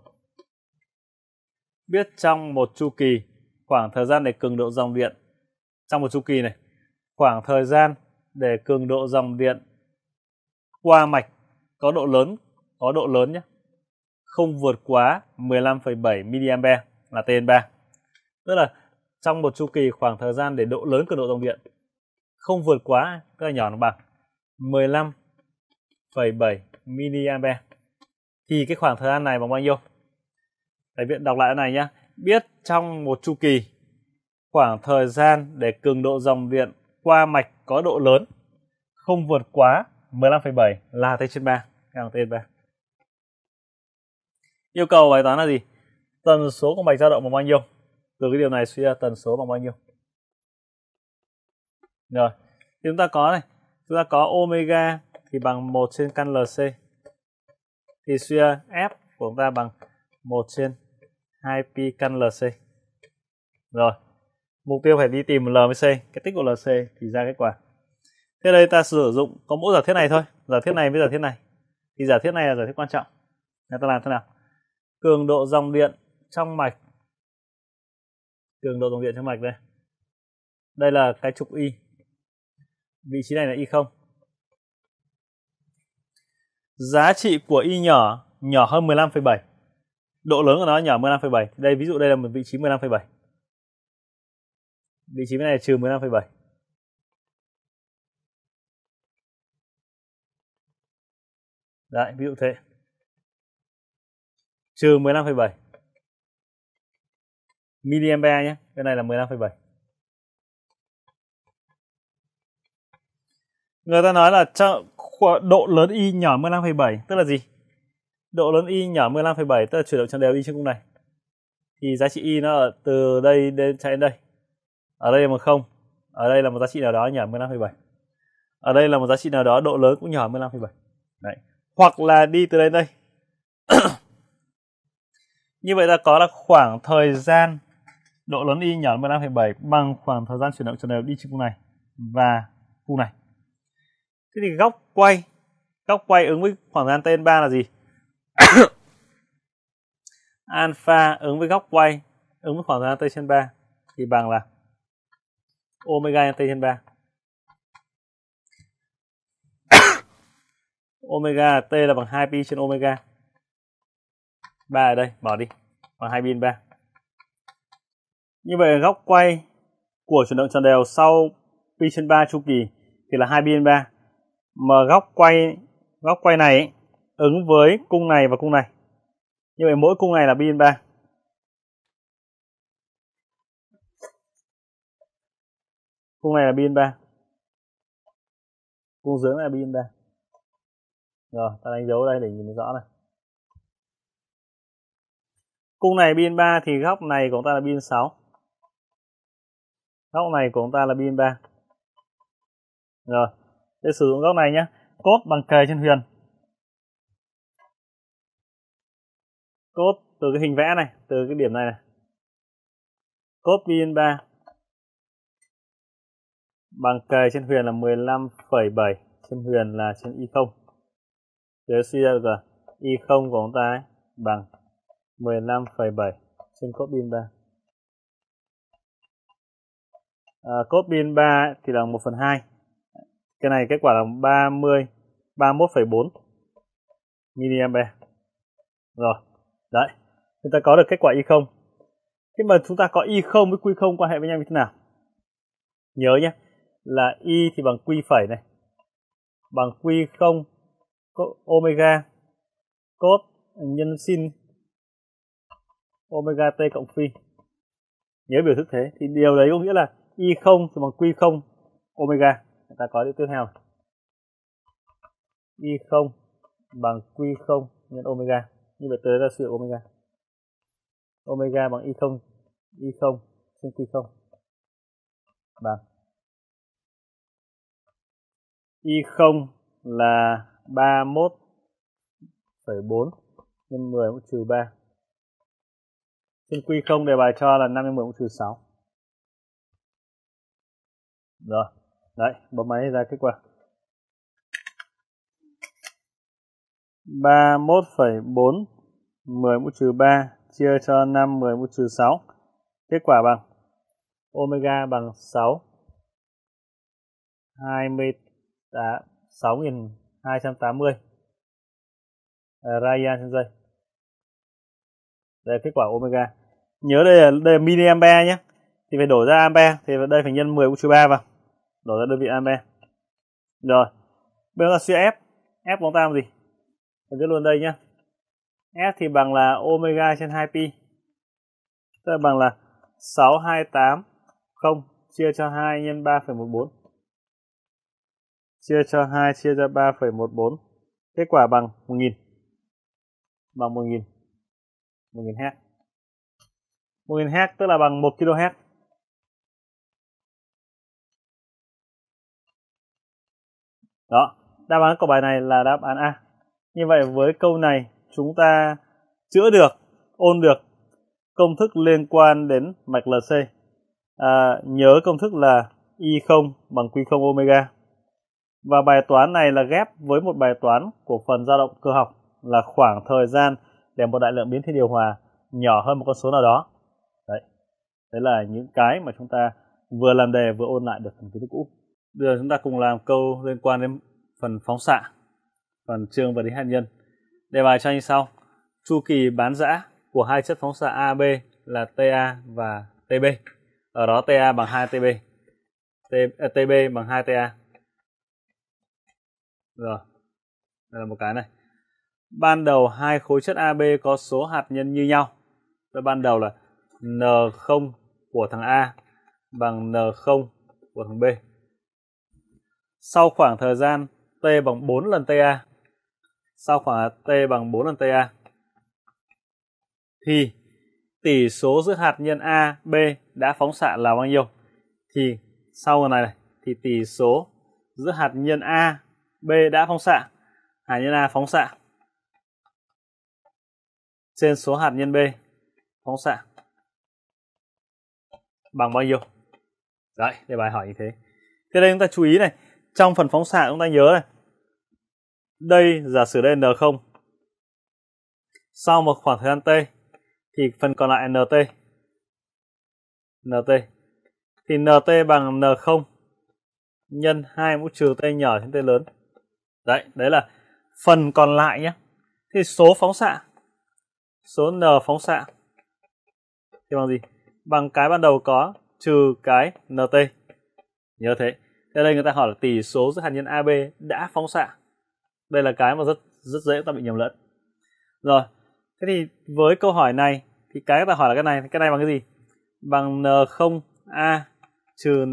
Biết trong một chu kỳ khoảng thời gian để cường độ dòng điện trong một chu kỳ này, khoảng thời gian để cường độ dòng điện qua mạch có độ lớn nhé, không vượt quá 15,7 mA là T/3. Tức là trong một chu kỳ khoảng thời gian để độ lớn cường độ dòng điện không vượt quá, tức là nhỏ nó bằng 15,7 mA thì cái khoảng thời gian này bằng bao nhiêu? Thầy viện đọc lại cái này nhé. Biết trong một chu kỳ khoảng thời gian để cường độ dòng điện qua mạch có độ lớn không vượt quá 15,7 là T/3 bằng T/3. Yêu cầu bài toán là gì? Tần số của mạch dao động bằng bao nhiêu? Từ cái điều này suy ra tần số bằng bao nhiêu? Rồi, thì chúng ta có này, chúng ta có omega thì bằng 1 trên căn LC. Thì suy ra F của chúng ta bằng 1 trên 2 pi căn LC. Rồi, mục tiêu phải đi tìm L với C, cái tích của LC thì ra kết quả. Thế đây ta sử dụng có mỗi giả thiết này thôi, giả thiết này với giả thiết này. Thì giả thiết này là giả thiết quan trọng. Người ta làm thế nào? Cường độ dòng điện trong mạch. Cường độ dòng điện trong mạch đây. Đây là cái trục Y. Vị trí này là Y0. giá trị của y nhỏ nhỏ hơn 15,7. Độ lớn của nó nhỏ 15,7. Đây ví dụ đây là một vị trí 15,7. Vị trí bên này là trừ 15,7. Đấy, ví dụ thế. Trừ 15,7 mA nhé. Bên này là 15,7. Người ta nói là độ lớn y nhỏ 15,7 tức là gì? Độ lớn y nhỏ 15,7 tức là chuyển động tròn đều y trên cung này. Thì giá trị y nó ở từ đây đến chạy đến đây. Ở đây là một 0. Ở đây là một giá trị nào đó nhỏ 15,7. Ở đây là một giá trị nào đó độ lớn cũng nhỏ 15,7. Đấy. Hoặc là đi từ đây đến đây. Như vậy ta có là khoảng thời gian độ lớn y nhỏ 15,7 bằng khoảng thời gian chuyển động tròn đều đi trên cung này và cung này. Thế thì góc quay ứng với khoảng thời gian t 3 là gì? Alpha ứng với góc quay ứng với khoảng thời gian t trên 3 thì bằng là omega nhân t trên 3. Omega t là bằng 2pi trên omega. 3 ở đây, bỏ đi, bằng 2pi trên 3. Như vậy góc quay của chuyển động tròn đều sau pi trên 3 chu kỳ thì là 2pi trên 3. Mà góc quay này ấy, ứng với cung này và cung này. Như vậy mỗi cung này là pi trên 3. Cung này là pi trên 3. Cung dưới là pi trên 3. Rồi, ta đánh dấu đây để nhìn rõ này. Cung này pi trên 3 thì góc này của chúng ta là pi trên 6. Góc này của chúng ta là pi trên 3. Rồi, để sử dụng góc này nhé. Cốt bằng kề trên huyền. Cốt từ cái hình vẽ này, từ cái điểm này này. Cốt pi trên 3 bằng kề trên huyền là 15,7 trên huyền là trên y0. Để suy ra được y0 của chúng ta ấy, bằng 15,7 trên cốt pi trên 3. Cốt pi trên 3 thì là 1/2. Cái này kết quả là 31,4 mA. Rồi, đấy. Chúng ta có được kết quả y0. Thế mà chúng ta có y0 với q0 quan hệ với nhau như thế nào? Nhớ nhé, là y thì bằng q phẩy này, bằng q0 omega cos nhân sin omega t cộng phi. Nhớ biểu thức thế. Thì điều đấy có nghĩa là y0 thì bằng q0 omega. Người ta có điều tiếp theo. Y0 bằng q0 nhân omega. Như vậy tới ra sự omega. Omega bằng y0 trên q0 bằng y0 là 31,4 nhân 10 mũ trừ 3. Trên q0 đề bài cho là 5 nhân 10 mũ trừ 6. Rồi, đấy, bấm máy ra kết quả 31,4 10 mũ trừ 3 chia cho 5 10 mũ trừ 6. Kết quả bằng omega bằng 6 6.280 radian trên giây. Đây là kết quả omega. Nhớ đây là mA nhé. Thì phải đổi ra ampere, thì đây phải nhân 10 mũ trừ 3 vào. Đổi ra đơn vị ampere. Rồi, bây giờ suy F. F của chúng ta làm gì? Mình viết luôn đây nhé. F thì bằng là omega trên 2pi. Tức là bằng là 6280 chia cho 2 nhân 3,14. Chia cho 2 chia cho 3,14. Kết quả bằng 1000. Bằng 1000. 1000 Hz. 1000 Hz tức là bằng 1 kHz. Đó, đáp án của bài này là đáp án A. Như vậy với câu này chúng ta chữa được, ôn được công thức liên quan đến mạch LC. Nhớ công thức là Y0 bằng Q0 omega. Và bài toán này là ghép với một bài toán của phần dao động cơ học là khoảng thời gian để một đại lượng biến thiên điều hòa nhỏ hơn một con số nào đó. Đấy là những cái mà chúng ta vừa làm đề vừa ôn lại được phần kiến thức cũ. Bây giờ chúng ta cùng làm câu liên quan đến phần phóng xạ. Còn chương vật lý hạt nhân. Đề bài cho như sau. Chu kỳ bán rã của hai chất phóng xạ AB là TA và TB. Ở đó TA bằng 2 TB. TB bằng 2 TA. Rồi. Đây là một cái này. Ban đầu hai khối chất AB có số hạt nhân như nhau. Vậy ban đầu là N0 của thằng A bằng N0 của thằng B. Sau khoảng thời gian T bằng 4 lần TA, sau khoảng T bằng 4 lần TA, thì tỷ số giữa hạt nhân A, B đã phóng xạ là bao nhiêu? Thì sau này thì tỷ số giữa hạt nhân A, B đã phóng xạ, hạt nhân A phóng xạ trên số hạt nhân B phóng xạ bằng bao nhiêu? Đấy, đề bài hỏi như thế. Thế đây chúng ta chú ý này, trong phần phóng xạ chúng ta nhớ này. Đây giả sử đây là N0. Sau một khoảng thời gian T thì phần còn lại NT. NT. Thì NT bằng N0 nhân 2 mũ trừ T nhỏ trên T lớn. Đấy là phần còn lại nhé. Thì số phóng xạ, số N phóng xạ thì bằng gì? Bằng cái ban đầu có trừ cái NT. Nhớ thế. Thế đây người ta hỏi là tỷ số giữa hạt nhân AB đã phóng xạ. Đây là cái mà rất dễ ta bị nhầm lẫn. Rồi. Thế thì với câu hỏi này thì cái ta hỏi là cái này bằng cái gì? Bằng N0A trừ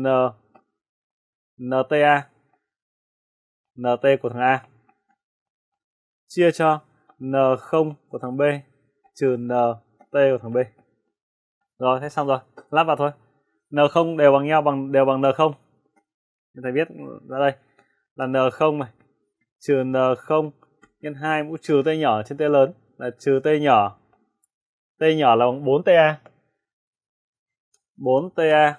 NTA. NT của thằng A chia cho N0 của thằng B trừ NT của thằng B. Rồi, thế xong rồi, lắp vào thôi. N0 đều bằng nhau, đều bằng N0. Thầy viết ra đây là N0 này trừ N0 nhân 2 mũ trừ T nhỏ trên T lớn là trừ T nhỏ. T nhỏ là bằng 4TA. 4TA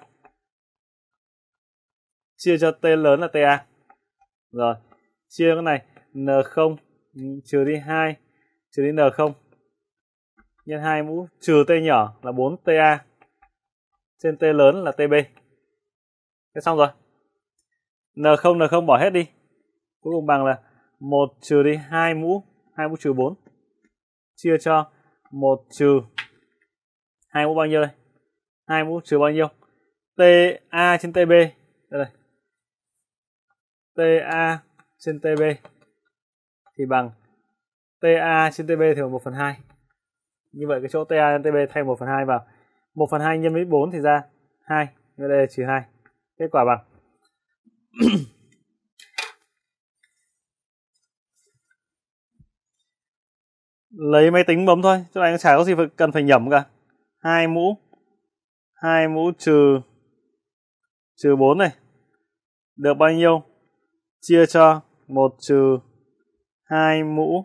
chia cho T lớn là TA. Rồi, chia cái này N0 trừ đi 2 trừ đi N0 nhân 2 mũ trừ T nhỏ là 4TA trên T lớn là TB. Thế xong rồi. N0 bỏ hết đi. Cuối cùng bằng là 1 trừ đi 2 mũ trừ 4 chia cho 1 trừ 2 mũ bao nhiêu đây? 2 mũ trừ bao nhiêu? TA trên TB. Đây. TA trên TB thì bằng TA trên TB thì bằng 1/2. Như vậy cái chỗ TA trên TB thay 1/2 vào. 1/2 nhân với 4 thì ra 2. Như đây là trừ 2. Kết quả bằng lấy máy tính bấm thôi, chỗ này chả có gì cần phải nhẩm cả. 2 mũ trừ 4 này được bao nhiêu? Chia cho 1 trừ 2 mũ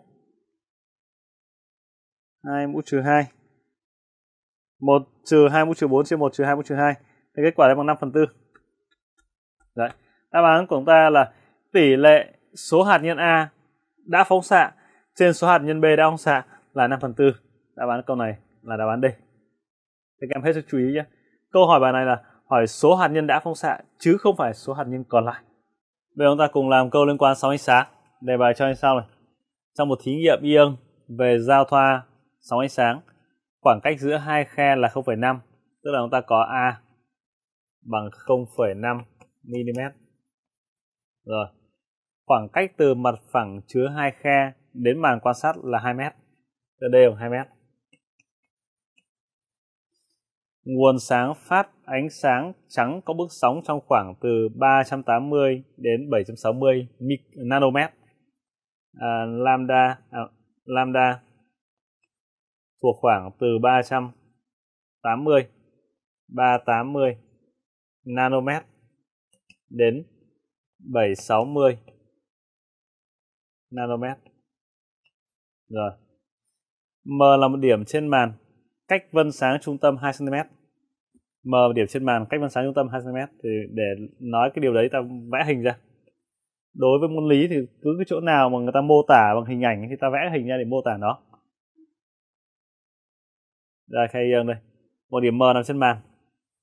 trừ 2. 1 trừ 2 mũ trừ 4 chia 1 trừ 2 mũ trừ 2. Thì kết quả đây bằng 5/4. Đấy. Đáp án của chúng ta là tỷ lệ số hạt nhân A đã phóng xạ trên số hạt nhân B đã phóng xạ là 5/4. Đáp án câu này là đáp án D. Thì các em hết sức chú ý nhé. Câu hỏi bài này là hỏi số hạt nhân đã phóng xạ chứ không phải số hạt nhân còn lại. Bây giờ chúng ta cùng làm câu liên quan sóng ánh sáng. Đề bài cho như sau này. Trong một thí nghiệm ion về giao thoa sóng ánh sáng, khoảng cách giữa hai khe là 0,5, tức là chúng ta có A bằng 0,5 mm. Rồi. Khoảng cách từ mặt phẳng chứa hai khe đến màn quan sát là 2 m. Từ đây bằng 2 m. Nguồn sáng phát ánh sáng trắng có bước sóng trong khoảng từ 380 đến 760 nanomet. Lambda thuộc khoảng từ 380 nanomet đến 760 nanomet. Rồi. M là một điểm trên màn cách vân sáng trung tâm 2 cm. M là điểm trên màn cách vân sáng trung tâm 2 cm. Thì để nói cái điều đấy ta vẽ hình ra. Đối với môn lý thì cứ cái chỗ nào mà người ta mô tả bằng hình ảnh thì ta vẽ hình ra để mô tả nó. Đây, khai đây. Một điểm M nằm trên màn.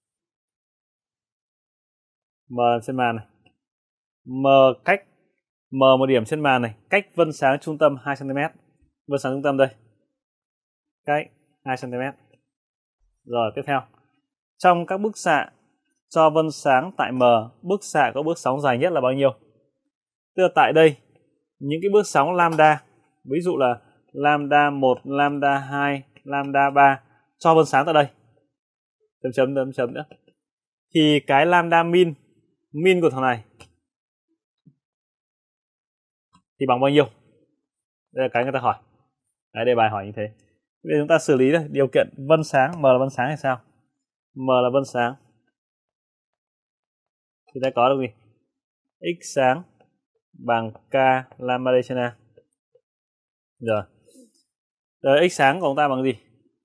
M nằm trên màn này. M M một điểm trên màn này, cách vân sáng trung tâm 2 cm. Vân sáng trung tâm đây. Cách 2 cm. Rồi tiếp theo. Trong các bức xạ cho vân sáng tại M, bức xạ có bước sóng dài nhất là bao nhiêu? Tức là tại đây, những cái bước sóng lambda, ví dụ là lambda 1, lambda 2, lambda 3 cho vân sáng tại đây. Chấm chấm nữa. Thì cái lambda min của thằng này thì bằng bao nhiêu? Đây là cái người ta hỏi. Đấy, đề bài hỏi như thế. Bây giờ chúng ta xử lý đây, điều kiện vân sáng, M là vân sáng hay sao? M là vân sáng. Thì ta có được gì? X sáng bằng K lambda D trên A. Rồi. Rồi x sáng của chúng ta bằng gì?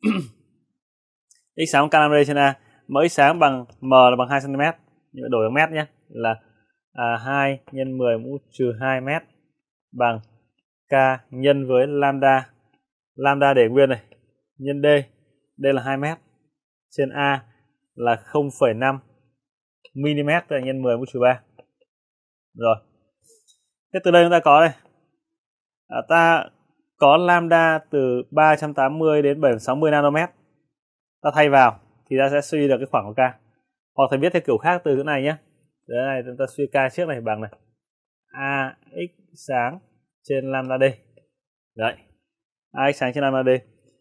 X sáng bằng K lambda D trên A. Mà x sáng bằng M là bằng 2 cm. Nhưng mà đổi bằng mét nhé. Là 2 nhân 10 mũ trừ 2 mét bằng K nhân với lambda. Lambda để nguyên này. Nhân D. D là 2 mét. Trên A là 0,5 mm, tức là nhân 10 mũ trừ 3. Rồi. Thế từ đây chúng ta có đây. Ta có lambda từ 380 đến 760 nanomet. Ta thay vào thì ta sẽ suy được cái khoảng của K. Hoặc thầy viết theo kiểu khác từ chỗ này nhé. Đấy này, chúng ta suy K trước này bằng này. A x sáng trên lambda D. Đấy. A x sáng trên lambda D.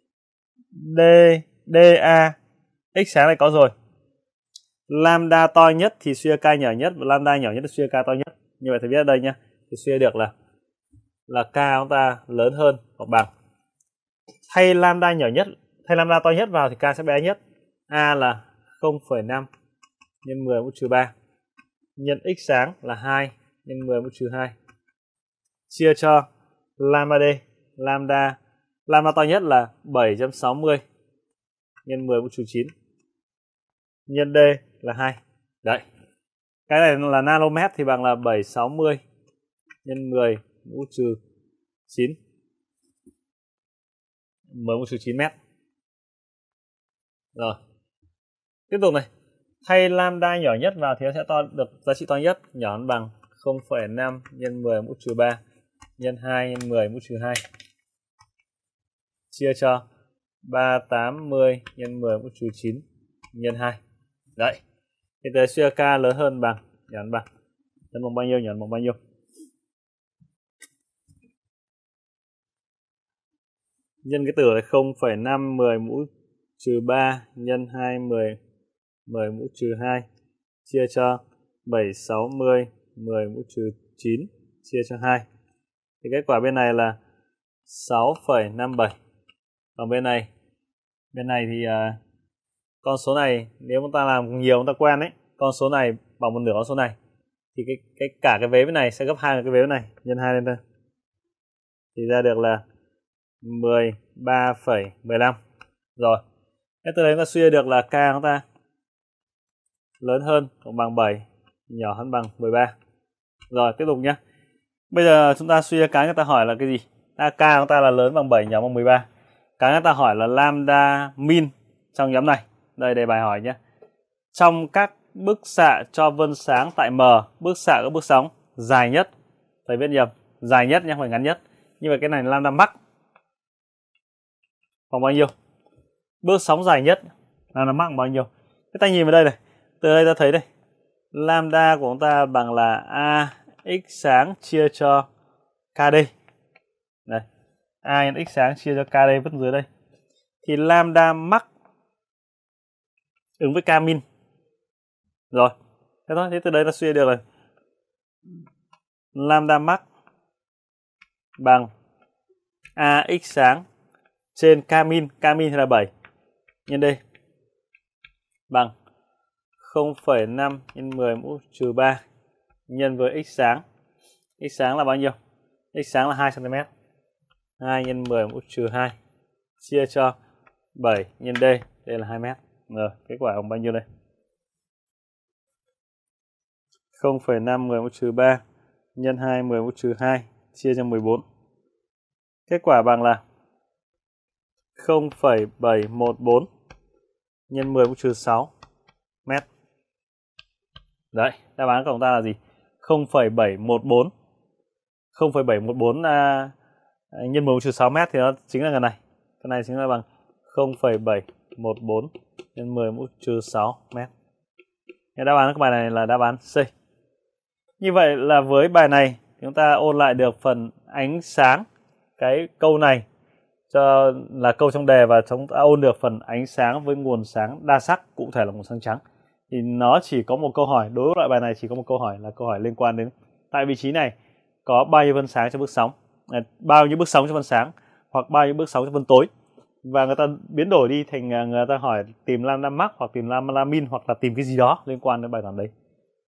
DA x sáng này có rồi. Lambda to nhất thì suy K nhỏ nhất, và lambda nhỏ nhất thì suy K to nhất. Như vậy thầy viết ở đây nhé. Thì suy được là K chúng ta lớn hơn hoặc bằng. Thay lambda nhỏ nhất, thay lambda to nhất vào thì K sẽ bé nhất. A là 0,5 nhân 10 mũ trừ 3 nhân x sáng là 2 nhân 10 mũ trừ 2 chia cho lambda D. Lambda to nhất là 7.60 nhân 10 mũ trừ 9 nhân D là 2. Đấy. Cái này là nanomet thì bằng là 760 nhân 10 mũ trừ 9. 10 mũ trừ 9 mét. Rồi. Tiếp tục này. Thay lambda nhỏ nhất vào thì nó sẽ được giá trị to nhất. Nhỏ hơn bằng 0,5 nhân 10 mũ trừ 3 nhân 2 nhân 10 mũ trừ 2 chia cho 380 nhân 10 mũ trừ 9 nhân 2. Đấy. Thì tới suy K lớn hơn bằng, nhỏ hơn bằng. Lớn bằng bao nhiêu, nhỏ hơn bằng bao nhiêu? Nhân cái tử là 0,5 10 mũ trừ 3 nhân 2 10 mũ trừ 2 chia cho 760 10 mũ trừ 9 chia cho 2. Thì kết quả bên này là 6,57. Còn bên này thì con số này nếu chúng ta làm nhiều chúng ta quen đấy, con số này bằng một nửa con số này thì cả cái vế bên này sẽ gấp 2 cái vế bên này, nhân 2 lên thôi. Thì ra được là 13,15. Rồi. Thế từ đấy chúng ta suy được là K chúng ta lớn hơn hoặc bằng 7, nhỏ hơn bằng 13. Rồi, tiếp tục nhé. Bây giờ chúng ta suy cái người ta hỏi là cái gì? K chúng ta là lớn bằng 7, nhỏ bằng 13. Cái người ta hỏi là lambda min trong nhóm này. Đây đề bài hỏi nhé. Trong các bức xạ cho vân sáng tại M, bức xạ có bước sóng dài nhất. Thầy viết nhầm, dài nhất nhé, không phải ngắn nhất. Nhưng mà cái này là lambda max. Bằng bao nhiêu? Bước sóng dài nhất lambda max bằng bao nhiêu? Thế ta nhìn vào đây này. Từ đây ta thấy đây. Lambda của chúng ta bằng là A x sáng chia cho KD. Đây. A nhân x sáng chia cho KD vứt dưới đây. Thì lambda max ứng với K min. Rồi. Thế thôi. Thế từ đây ta suy được rồi. Lambda max bằng A x sáng trên K min. K min thì là 7 nhân D bằng 0,5 nhân 10 mũ trừ 3 nhân với x sáng. X sáng là bao nhiêu? X sáng là 2 cm. 2 nhân 10 mũ trừ 2 chia cho 7 nhân D. Đây là 2 mét. Rồi, kết quả bằng bao nhiêu đây? 0,5 10 mũ trừ 3 nhân 2 10 mũ trừ 2 chia cho 14. Kết quả bằng là 0,714 nhân 10 mũ trừ 6 mét. Đấy, đáp án của chúng ta là gì? 0,714 0,714 nhân 10 trừ 6 mét thì nó chính là cái này. Cái này chính là bằng 0,714 nhân 10 mũ trừ 6 mét. Đáp án của bài này là đáp án C. Như vậy là với bài này chúng ta ôn lại được phần ánh sáng, cái câu này cho là câu trong đề, và chúng ta ôn được phần ánh sáng với nguồn sáng đa sắc, cụ thể là nguồn sáng trắng. Thì nó chỉ có một câu hỏi, đối với loại bài này chỉ có một câu hỏi là câu hỏi liên quan đến tại vị trí này có bao nhiêu vân sáng cho bước sóng, bao nhiêu bước sóng cho vân sáng hoặc bao nhiêu bước sóng cho vân tối. Và người ta biến đổi đi thành người ta hỏi tìm lambda max hoặc tìm lambda min hoặc là tìm cái gì đó liên quan đến bài toán đấy.